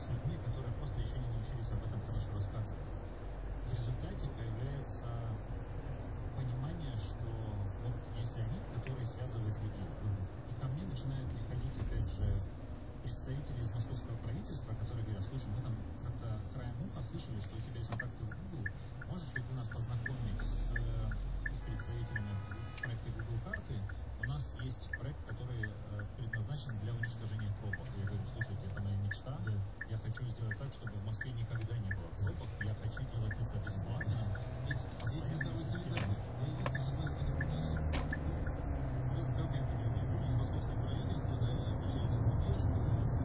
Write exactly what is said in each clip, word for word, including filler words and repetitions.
с людьми, которые просто еще не научились об этом хорошо рассказывать. В результате появляется понимание, что вот есть Леонид, который связывает людей. И ко мне начинают приходить, опять же, представители из московского правительства, которые говорят: слушай, мы там как-то краем уха слышали, что у тебя есть контакты в Google, можешь ли ты нас познакомить с их представителями в, в проекте Google карты? У нас есть проект, который э, предназначен для уничтожения пробок. Я говорю: слушайте, это моя мечта, да. Я хочу сделать так, чтобы в Москве никогда не было пробок, я хочу делать это бесплатно. Здесь, здесь мы с тобой солидарны. Я единственное, что знаю, когда пытался, ну, в конкретном примере, люди из московского правительства, да, обращаются к тебе, что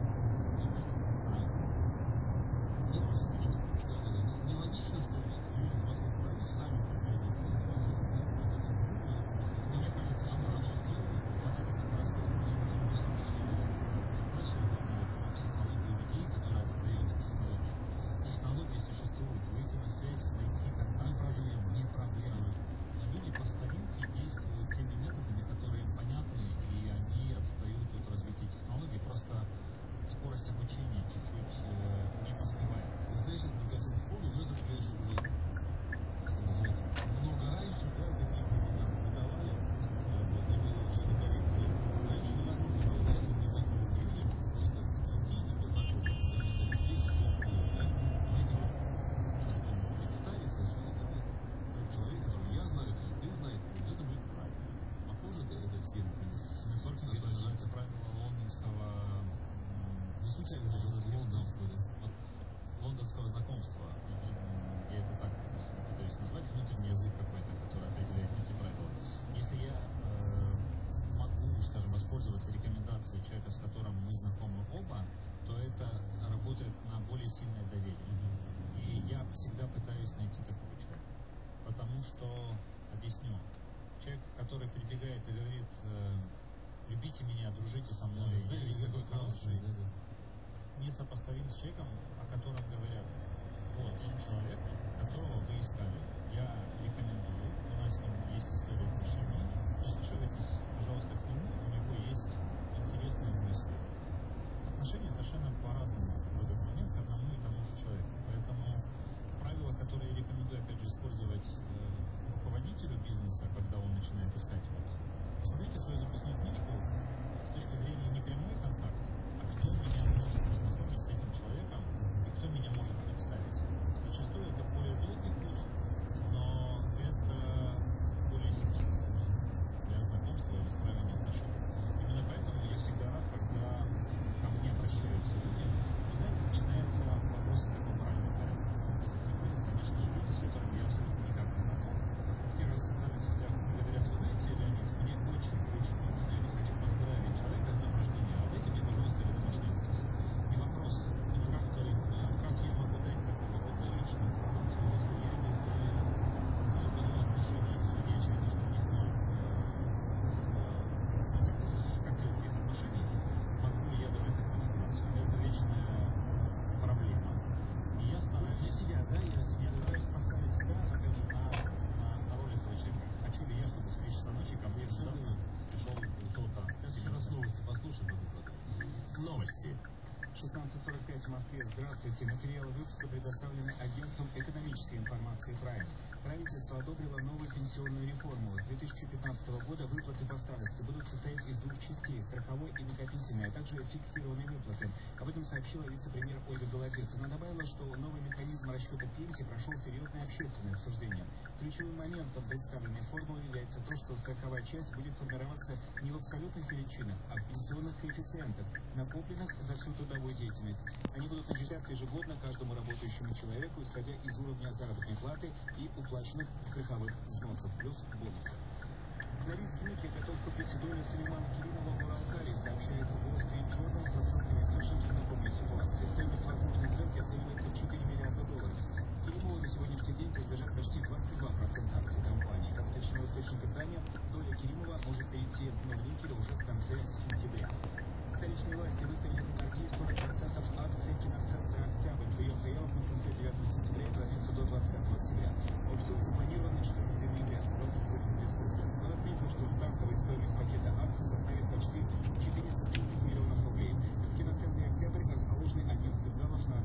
нелогично, что люди из московского правительства сами подбирают, естественно, обратиться в Google, потому что мне кажется, что вот это как раз вопрос, который мы в самом начале передачи говорили про психологию людей, которые отстают от технологий. Технологии существуют, выйти на связь, найти контакт не проблема, не проблема. Но люди по старинке действуют теми методами, которые им понятны, и они отстают от развития технологий. Просто скорость обучения чуть-чуть э, не поспевает. Знаешь, сейчас только о чем вспомнил, но это, конечно, уже, что называется, много раньше, да, такие книги нам бытовали, вот, не было вообще до коррекции. Раньше невозможно было, наверное, незнакомым людям просто прийти и познакомиться, даже с встречи с вживую, да. Понимаете, вот, просто представить сначала, да, тот человек, которого я знаю, который ты знаешь, вот это будет правильно. Похоже, это, эта схема примерно. В нетворкинге это называется правило лондонского... Не случайно же лондонского, да. Вот, лондонского знакомства. Я это так себе пытаюсь назвать, внутренний язык какой-то, который определяет некие правила. Если я э, могу, скажем, воспользоваться рекомендацией человека, с которым мы знакомы оба, то это работает на более сильное доверие. И я всегда пытаюсь найти такого человека. Потому что, объясню, человек, который прибегает и говорит: э, любите меня, дружите со мной, да, я весь такой хороший, да, да. несопоставим с человеком, о котором говорят: вот человек, которого вы искали, я рекомендую, у нас с ним есть история отношений, прислушивайтесь, пожалуйста, к нему, у него есть интересные мысли. Отношения совершенно по-разному в этот момент к одному и тому же человеку. Поэтому правила, которые я рекомендую, опять же, использовать э, руководителю бизнеса, когда он начинает искать, вот, посмотрите свою записную книжку с точки зрения не прямой контакт, а кто меня может познакомить с этим человеком и кто меня может представить. Зачастую это более долгий путь, но это более эффективный путь для знакомства и выстраивания отношений. Именно поэтому я всегда рад, когда ко мне обращаются люди. Вы знаете, начинается вопрос такого морального порядка, потому что приходят, конечно же, люди, с которыми я абсолютно никак не знаком. В тех же социальных сетях говорят: вы знаете, Леонид, мне очень-очень нужно, я вот хочу поздравить человека с днем рождения, а дайте мне, пожалуйста, его домашний адрес. И вопрос: как, как я могу дать такого рода личную информацию, если я не знаю глубину отношений этих людей, очевидно, что у них ноль э, конкретных отношений, могу ли я давать такую информацию? Это вечная проблема. И я стараюсь для себя, да, я, я стараюсь поставить себя, опять же, на, на, на роль этого человека. Хочу ли я, чтобы встреча со мной ко мне внезапно пришел кто-то? Сейчас еще раз новости послушаем, потом продолжим. Новости. шестнадцать сорок пять в Москве. Здравствуйте. Материалы выпуска предоставлены агентством экономической информации «Прайм». Правительство одобрило новую пенсионную реформу. С две тысячи пятнадцатого года выплаты по старости будут состоять из двух частей – страховой и накопительной, а также фиксированной выплаты. Об этом сообщила вице-премьер Ольга Голодец. Она добавила, что новый механизм расчета пенсии прошел серьезное общественное обсуждение. Ключевым моментом представленной формулы является то, что страховая часть будет формироваться не в абсолютных величинах, а в пенсионных коэффициентах, накопленных за всю трудовую деятельность. Они будут начисляться ежегодно каждому работающему человеку, исходя из уровня заработной платы и уплаченных страховых взносов, плюс бонусы. На риск Ники готов купить долю Сулеймана Керимова в Уралкали, сообщает Wall Street Journal со ссылкой на источники, знакомые ситуации. Стоимость возможной сделки оценивается в четыре миллиарда долларов. Керимову на сегодняшний день принадлежат почти двадцать два процента акций компании. Как уточнил источник издания, доля Керимова может перейти на Никеля уже в конце сентября. Столичные власти выставили на торги сорок процентов акций киноцентра «Октябрь». Прием заявок начался девятого сентября и продлится до двадцать пятого октября. Аукцион запланирован на четырнадцатого ноября, сказал сотрудник пресс-службы. Он отметил, что стартовая стоимость пакета акций составит почти четыреста тридцать миллионов рублей. В киноцентре «Октябрь» расположены одиннадцать залов на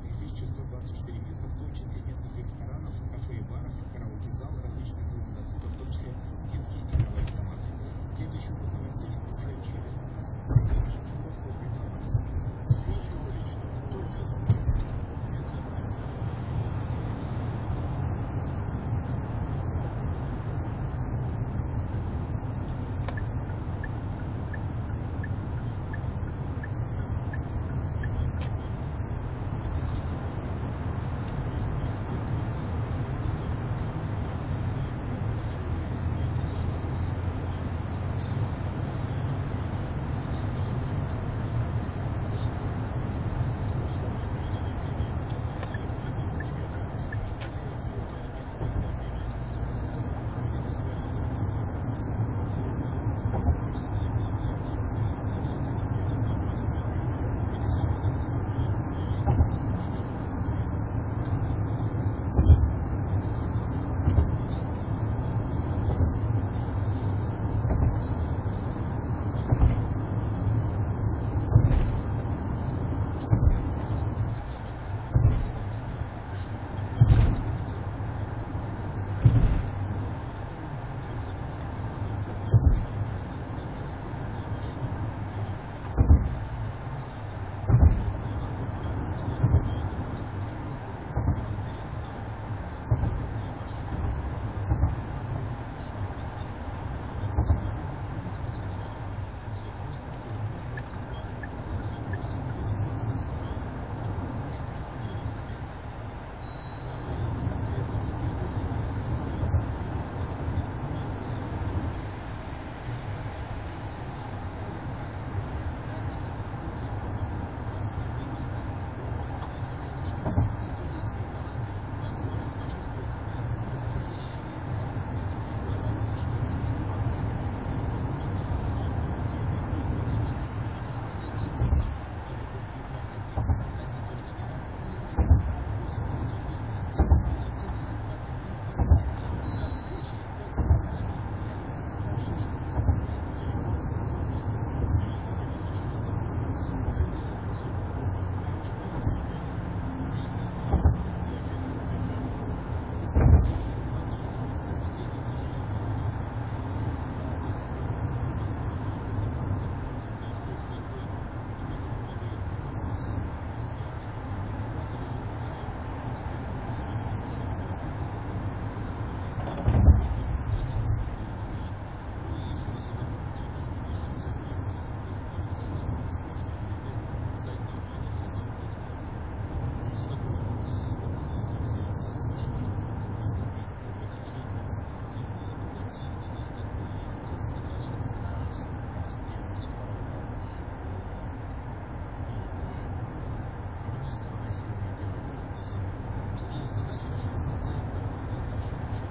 задача решается одна и та же, да, наша машина.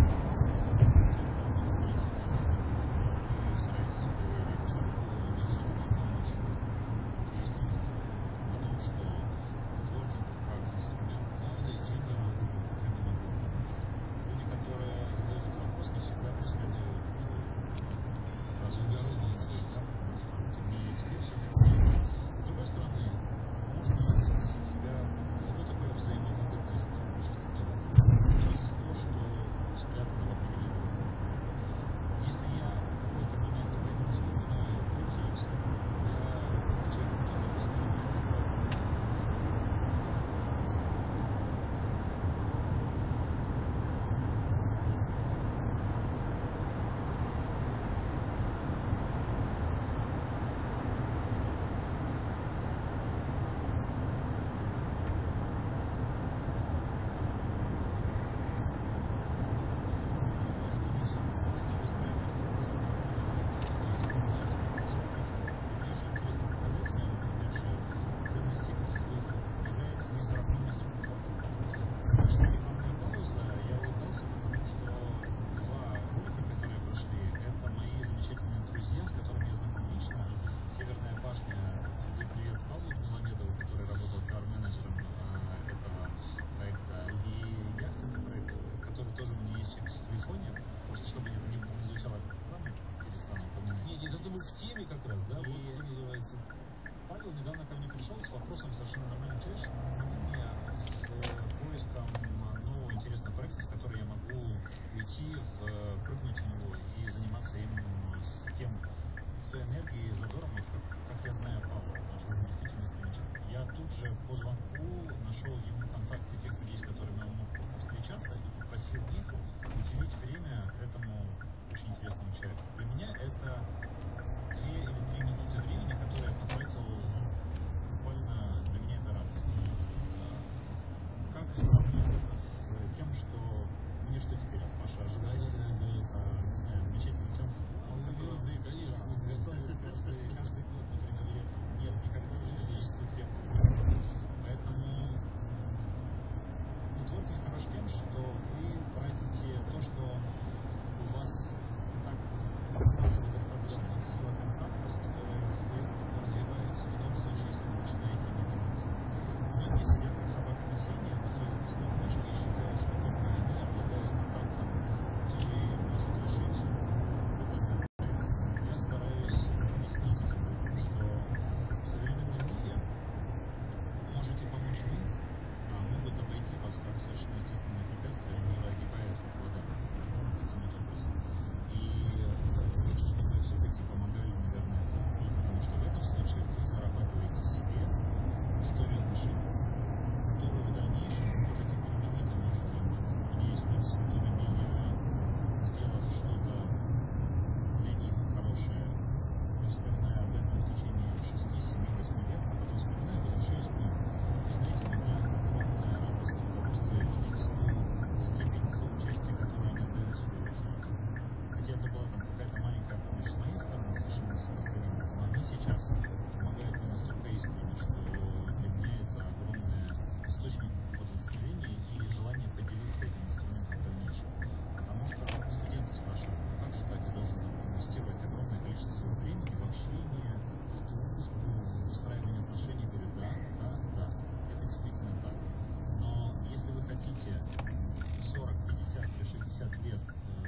В теме как раз, да, и вот что называется. Павел недавно ко мне пришел с вопросом совершенно нормальным человеческим. Помоги мне с поиском нового интересного проекта, с которым я могу уйти, в, прыгнуть в него и заниматься им с тем, с той энергией, задором, вот как, как я знаю Павла, потому что он действительно искренний человек. Я тут же по звонку нашел ему контакты тех людей, с которыми он мог повстречаться, и попросил их уделить время этому очень интересному человеку. Для меня это две или три минуты времени, которые я потратил, буквально для меня это радость. Как сравнивать это с тем, что мне что теперь от Паши ожидается, не знаю, замечательный тем, да, конечно, готовит каждый, каждый год, например, летом. Нет, никогда в жизни не что требовало. Поэтому нетворкинг хорош тем, что вы тратите то, что у вас так массово достаточно сила контакта, с которой развиваются в том случае, если вы начинаете ими делиться. Многие сидят как собака на сене на своей записной книжке и считают, что только они, обладают контактом, который может решить в этом проекте. Я стараюсь объяснить этим людям, что в современном мире можете помочь вы, а могут обойти вас как совершенно естественное препятствие, которое огибает вода, например, таким вот образом. И лучше, чтобы все-таки помогали, наверное, вы, потому что в этом случае вы зарабатываете себе историю отношений, которую в дальнейшем вы можете применить, а можете и нет. У меня есть люди, с которыми я, сделав что-то для них хорошее, вспоминаю об этом в течение шести, семи, восьми лет, а потом вспоминаю, возвращаюсь к ним. Вы знаете, для меня огромная радость и удовольствие видеть ту степень соучастия, которую они отдают себе в жизни. Хотя это была там какая-то маленькая помощь с моей стороны, совершенно несопоставимая, но они сейчас помогают мне настолько искренне, что для меня это огромный источник вот вдохновения и желания поделиться этим инструментом в дальнейшем. Потому что студенты спрашивают, ну как же так, я должен инвестировать огромное количество своего времени в общение, в дружбу, в выстраивание отношений. Я говорю, да, да, да, это действительно так. Но если вы хотите сорок, пятьдесят или шестьдесят лет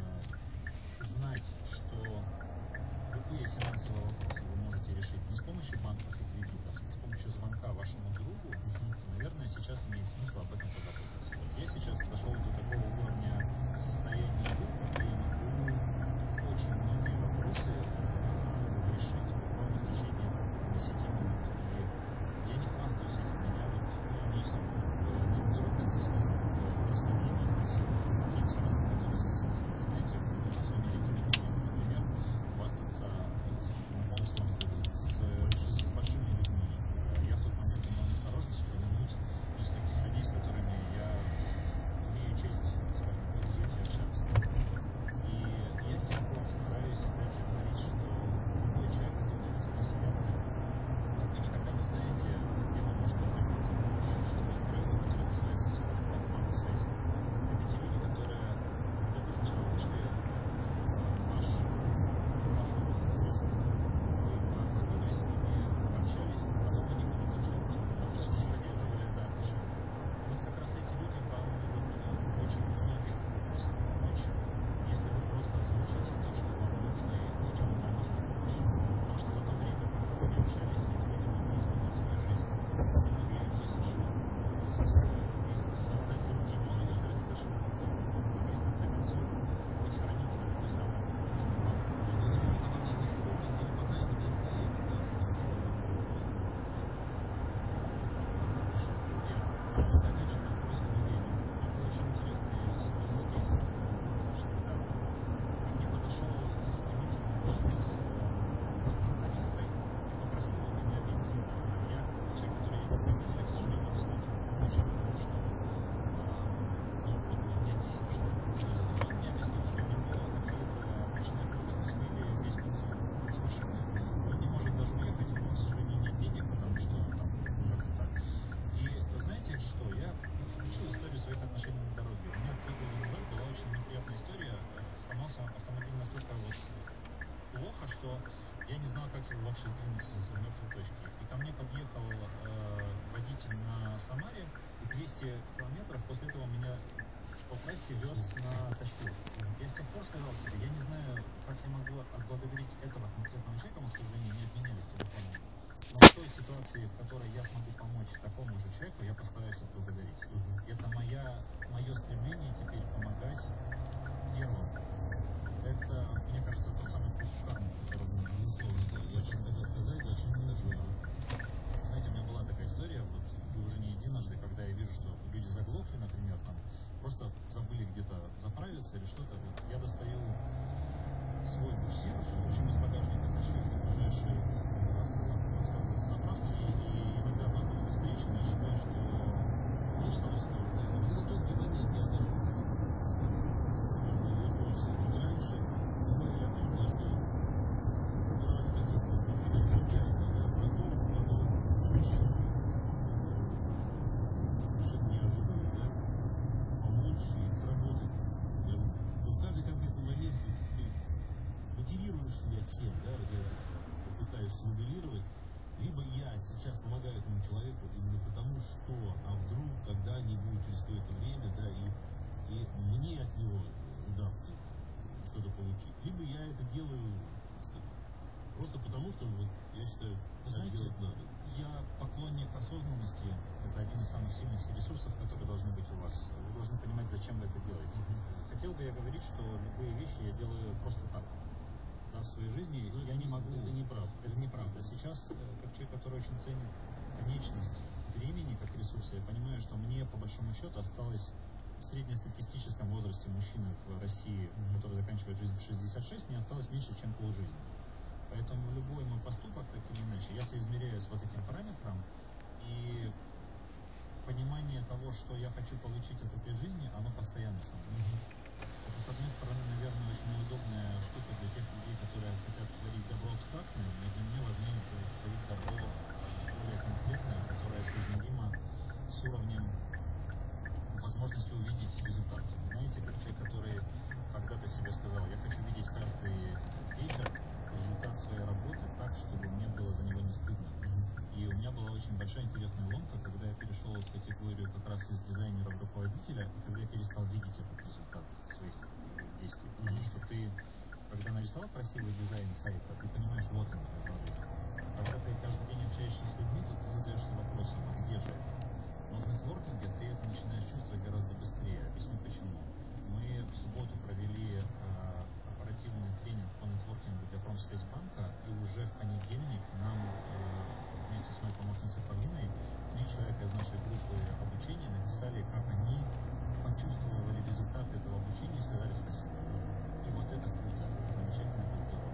э, знать, что любые финансовые вопросы вы можете решить не с помощью банков и кредитов, а с помощью звонка вашему другу, то, наверное, сейчас имеет смысл об этом позаботиться. Вот я сейчас дошел до такого уровня состояния дел, когда я могу очень многие вопросы решить буквально в течение десяти минут. И я не хвастаюсь этим. Меня вот, ну, не знаю, в дураках, скажем, в прославлении красивых конференций, которые со сцены снимают. Знаете, вот у нас в Америке не принято, например, хвастаться с, с, с большими людьми. Я в тот момент имел неосторожность упомянуть нескольких людей, с которыми я имею честь, скажем, дружить и общаться. И я с тех пор стараюсь, опять же, говорить, что любой человек – это удивительная вселенная. Вы никогда не знаете, где вам может потребоваться помощь, что вы машине на дороге. У меня три года назад была очень неприятная история. Сломался автомобиль настолько вот плохо, что я не знал, как его вообще сдвинуть с мертвой точки. И ко мне подъехал э, водитель на Самаре, и двести километров после этого меня по трассе вез на тащил. Я с тех пор сказал себе, я не знаю, как я могу отблагодарить этого конкретного человека, мы, к сожалению, не обменялись телефоном. Но в той ситуации, в которой я смогу помочь такому же человеку, я постараюсь отблагодарить. Uh-huh. Это моя, мое стремление теперь помогать первым. Это, мне кажется, тот самый путь в карму, который мы... Безусловно, да. Я очень хотел сказать, да, что знаете, у меня была такая история, вот, и уже не единожды, когда я вижу, что люди заглохли, например, там, просто забыли где-то заправиться или что-то, вот, я достаю свой буксир, включим из багажника, тащу их до ближайшей автозаправки, и иногда опаздываю на встречи, но я считаю, что оно того стоит. Да, вот это тонкий момент, я даже, если можно, вернусь чуть раньше, говорили о том, что, формирование каких-то, может быть, даже случайных, да, знакомств, оно лучше, совершенно неожиданно, да, помочь и сработать. Но в каждый конкретный момент вот, ты мотивируешь себя чем, да, вот я этот попытаюсь смоделировать. Либо я сейчас помогаю этому человеку именно потому, что, а вдруг когда-нибудь через какое-то время, да, и, и мне от него удастся что-то получить. Либо я это делаю, так сказать, просто потому, что вот я считаю, вы так знаете, делать надо. Я поклонник осознанности. Это один из самых сильных ресурсов, которые должны быть у вас. Вы должны понимать, зачем вы это делаете. Uh-huh. Хотел бы я говорить, что любые вещи я делаю просто так. Да, в своей жизни ну, я не могу... Это неправда. Это неправда. Сейчас, как человек, который очень ценит конечность времени как ресурса, я понимаю, что мне, по большому счету, осталось в среднестатистическом возрасте мужчины в России, mm-hmm. который заканчивает жизнь в шестьдесят шесть, мне осталось меньше, чем полжизни. Поэтому любой мой поступок, так или иначе, я соизмеряюсь вот этим параметром, и понимание того, что я хочу получить от этой жизни, оно постоянно со мной. Mm-hmm. Это, с одной стороны, наверное, очень неудобная штука для тех людей, которые хотят творить добро абстрактное, но для меня важнее творить добро более конкретное, которое соизмеримо с уровнем возможности увидеть результат. Знаете, как человек, который когда-то себе сказал, я хочу видеть каждый вечер результат своей работы так, чтобы мне было за него не стыдно. И у меня была очень большая интересная ломка, когда я перешел в категорию как раз из дизайнера в руководителя, и когда я перестал видеть этот результат своих действий. Потому mm-hmm. что ты, когда нарисовал красивый дизайн сайта, ты понимаешь, вот он твой продукт. А когда ты каждый день общаешься с людьми, то ты задаешься вопросом, а где же это? Но в нетворкинге ты это начинаешь чувствовать гораздо быстрее. Объясню почему. Мы в субботу провели э, оперативный тренинг по нетворкингу для Промсвязьбанка, и уже в понедельник нам э, вместе с моей помощницей Полиной три человека из нашей группы обучения написали, как они почувствовали результаты этого обучения и сказали спасибо. И вот это круто, это замечательно, это здорово.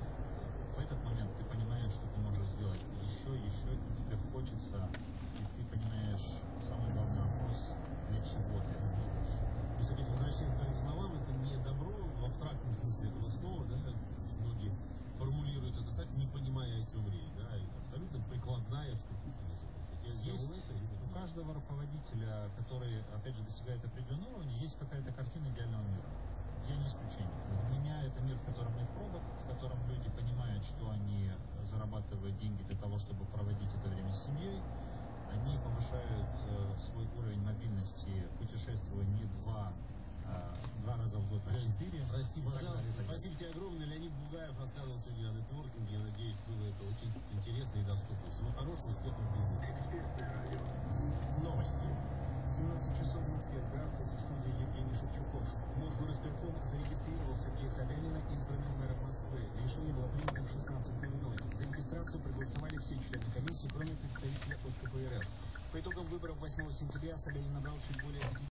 В этот момент ты понимаешь, что ты можешь сделать еще, еще, и тебе хочется, и ты понимаешь самый главный вопрос, для чего ты это делаешь. То есть, опять возвращаясь к твоим словам, это не добро в абстрактном смысле этого слова, да, очень многие формулируют это так, не понимая, о чем речь, да, абсолютно прикладная штука, что называется. Вот я сделал есть это, и вот у каждого руководителя, который, опять же, достигает определенного уровня, есть какая-то картина идеального мира. Я не исключение. Для меня это мир, в котором нет пробок, в котором люди понимают, что они зарабатывают деньги для того, чтобы проводить это время с семьей. Они повышают э, свой уровень мобильности, путешествуя не два, э, два раза в год, а четыре. Прости, пожалуйста. Далее, Спасибо тебе огромное. Леонид Бугаев рассказывал сегодня о нетворкинге. Я надеюсь, было это очень интересно и доступно. Всего хорошего, успехов в бизнесе. Новости. семнадцать часов в Москве. Здравствуйте, в студии Евгений Шевчуков. Мосгорисполком зарегистрировал Сергея Собянина избранным мэром Москвы. Решение было принято в шестнадцать ноль ноль. За регистрацию проголосовали все члены комиссии, кроме представителя от ка пэ эр эф. По итогам выборов восьмого сентября Собянин набрал чуть более